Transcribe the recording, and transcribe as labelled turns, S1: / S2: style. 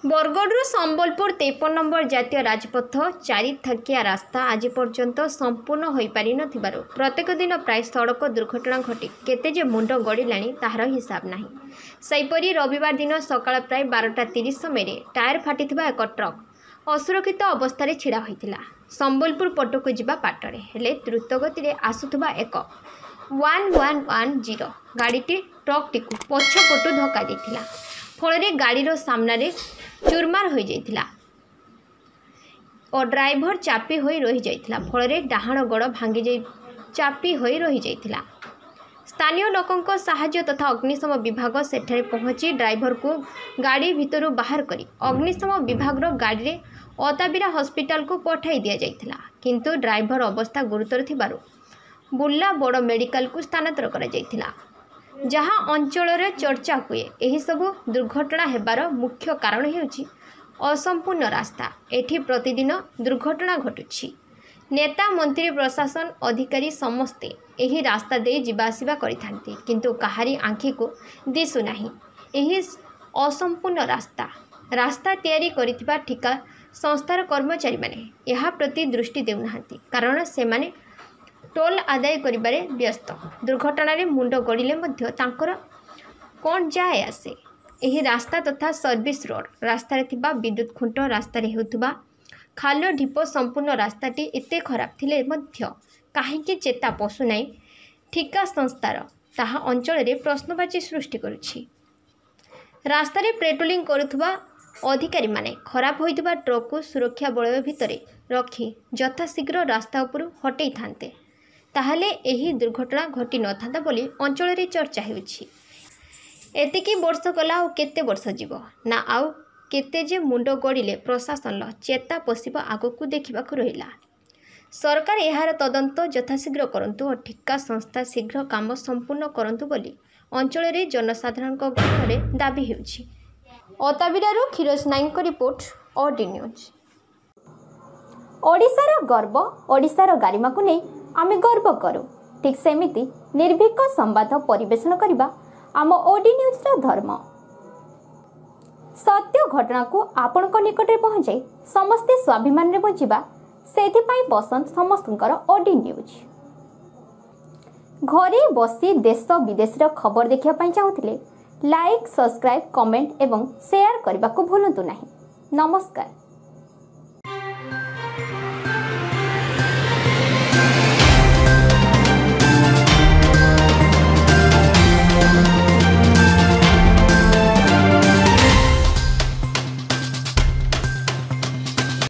S1: Bargarh Sambalpur 53 number जातीय राजपथ 4 थकिया रास्ता आज पर्यंत संपूर्ण हो पारि नथिबारु प्रत्येक दिन प्राय सड़क दुर्घटना घटी केते जे मुंड गड़िलाणी ताहार हिसाब नाही। सेहीपरि रविवार दिन सकाळ प्राय 12:30 समय टायर फाटिथिबा एक ट्रक असुरक्षित अवस्था छिड़ा होइतिला संबलपुर पटकु जिबा पाटरे हेले द्रुत गति रे आसुथबा एक 1110 गाड़ीटी ट्रकटी पछपटु धक्का देथिला फल गाड़ीर सामने चुरमार हो जाइथिला और ड्राइवर चापी होई रही जाइथिला फल डाहाण गोड़ भांगी जाई चापी होई रही जाइथिला। स्थानीय लोकंक साहाय्य तथा अग्निशम विभाग सेठारे पहुंची ड्राइवर को गाड़ी भितरु बाहर करी अग्निशम विभाग गाड़ी रे अताबिरा हॉस्पिटल को पठाई दिया जाइथिला किंतु ड्राइवर अवस्था गुरुतर थिबारु बुर्ला बड़ मेडिकल को स्थानांतर करा जाइथिला। जहाँ अंचल चर्चा हुए यही सबु दुर्घटना हेबार मुख्य कारण हेउछि असंपूर्ण रास्ता। एठी प्रतिदिन दुर्घटना घटुछि। नेता मंत्री प्रशासन अधिकारी समस्ते यही रास्ता दे जिबा आसिबा करिथांती किंतु काहारी आंखी को दिसु नाही। यही असंपूर्ण रास्ता तैयारी करिथिबा ठिका संस्थार कर्मचारी माने यहा प्रति दृष्टि देउनाहांती कारण से माने टोल आदाय करिबारे व्यस्त। दुर्घटना रे मुंड गड़िले मध्य तांकर कोन जाए आसे। एही रास्ता तथा सर्विस रोड रास्ता रे थिबा विद्युत खुंट रास्ता रे हेउथबा खाल ढिप संपूर्ण रास्ताटी एते खराब थिले मध्य काहेकि चेता पशु नाही ठिका संस्थार ताहा अंचल रे प्रश्नवाची सृष्टि करुछि। रास्ता रे पेट्रोलिंग करुथबा अधिकारी माने खराब होइतबा ट्रक को सुरक्षा बलय भितरे रखी यथाशीघ्र रास्ता उपरु हटै थांते ताहले एही दुर्घटना घटी न थांता बोली अंचल रे चर्चा हेउछि। एतिकी वर्ष गला और केते वर्ष जीव ना आउ केते जे मुंड गड़िले प्रशासन चेता पशिबा आगकू देखिबाकू रहिला। सरकार एहार तदंत यथाशीघ्र करंतु और ठिका संस्था शीघ्र काम संपूर्ण करंतु बोली अंचल रे जनसाधारण गणरे दाबी हेउछि। अताबिरारू Khiroj Naik report OD news.
S2: ओडिशार गर्व ओडिशार गारिमा को नहीं आमे गर्व करू ठीक सेमिति निर्भीक संवाद परिवेषण करबा आम ओडी न्यूज रा धर्म। सत्य घटना को आपण को निकट रे पहुंचे समस्ते स्वाभिमान रे बचिबा सेथि पई पसंद समस्तकर ओडी न्यूज। घरे बसी देश विदेश रा खबर देखिया पई चाहुतिले लाइक सब्सक्राइब कमेंट एवं शेयर करबा को भूलंतु नाही। नमस्कार।